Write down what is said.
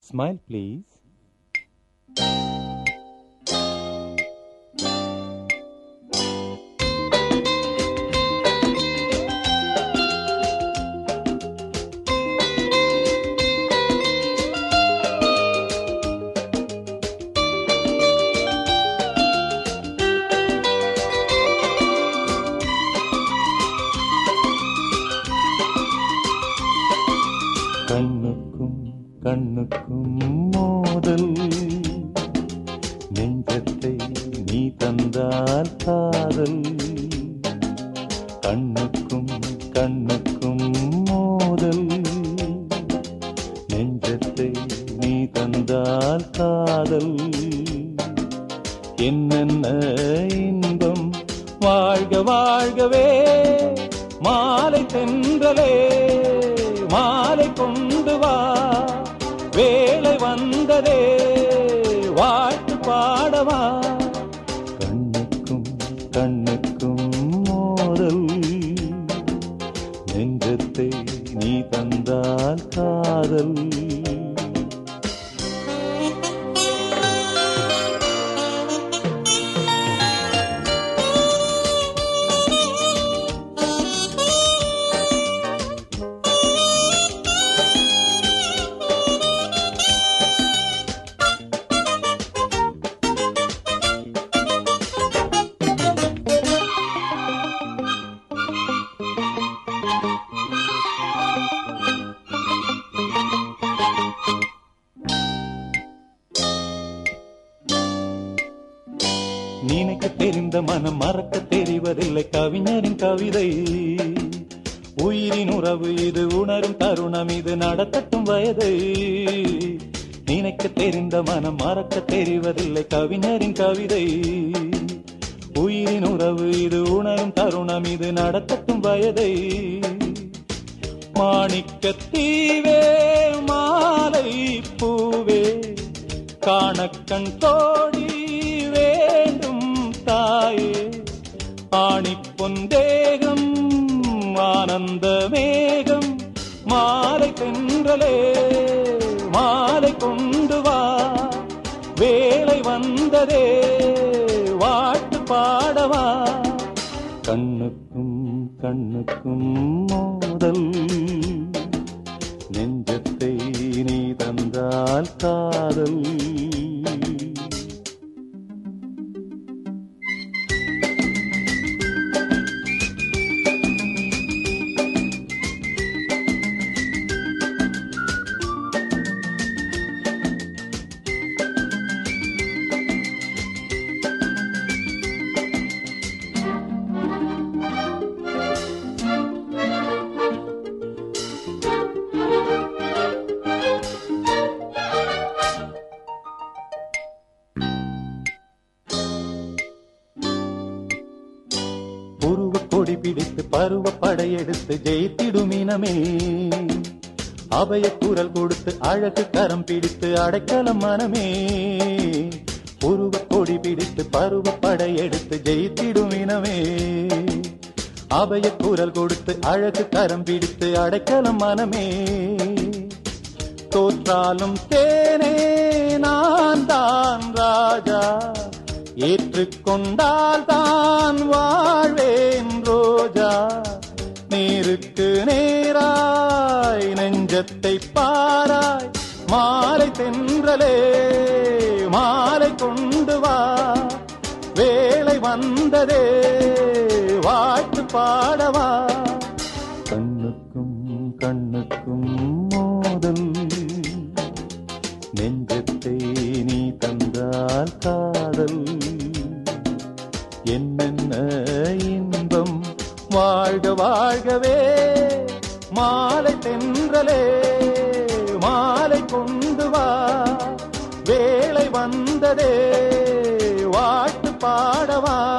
Smile, please. கண்ணுக்கும் கண்ணுக்கும் மோதல், நெஞ்சத்தை நீ தந்தால் காதல். கண்ணுக்கும் கண்ணுக்கும் மோதல், நெஞ்சத்தை நீ தந்தால் காதல். என்னென்ன இன்பம் வாழ்க வாழ்கவே, மாலை தென்றலே மாலை கொண்டு வா, வேளை வந்ததே வாழ்த்து பாடவா. கண்ணுக்கும் கண்ணுக்கும் மோதல், நெஞ்சத்தை நீ தந்தால் காதல். நினைக்க தெரிந்த மனம் மறக்க தெரிவதில்லை கவிஞரின் கவிதை. உயிரின் உறவு இது, உணரும் தருணம் இது, நடத்தட்டும் வயதை. நினைக்க தெரிந்த மனம் மறக்க தெரிவதில்லை கவிஞரின் கவிதை. உயிரின் உறவு இது, உணரும் தருணம் இது, நடத்தட்டும் வயதை. மாணிக்கத்தீவே மாலை பூவே, காணக்கண் கோடி வேண்டும் தாயே. ஆணிப்பொந்தேகம் ஆனந்த மேகம், மாலை தென்றலே மாலை கொண்டு வா, வேளை வந்ததே வாழ்த்து பாடவா. கண்ணுக்கும் கண்ணுக்கும் மோதல், நெஞ்சத்தை நீ தந்தால் காதல். உருவ கொடி பிடித்து பருவ படையெடுத்து ஜெயித்திடும் இனமே, அபய குரல் கொடுத்து அழகு கரம் பிடித்து அடைக்கலம் மனமே. உருவ கொடி பிடித்து பருவ படையெடுத்து ஜெயித்திடும் இனமே, அபய குரல் கொடுத்து அழகு கரம் பிடித்து அடைக்கலம் மனமே. தோற்றாலும் தேனே நான் தான் ராஜா, ஏற்றுக்கொண்டால் தான் வாழ்வேன் ரோஜா. நேருக்கு நேராய் நெஞ்சத்தை பாராய், மாலை தென்றலே மாலை கொண்டு வா, வேளை வந்ததே வாழ்த்து பாடவா. கண்ணுக்கும் கண்ணுக்கும் மோதல், நெஞ்சத்தை நீ தந்தால் காதல். என்னென்ன இன்பம் வாழ்க வாழ்கவே, மாலை தென்றலே மாலை கொண்டு வா, வேளை வந்ததே வாழ்த்து பாடவா.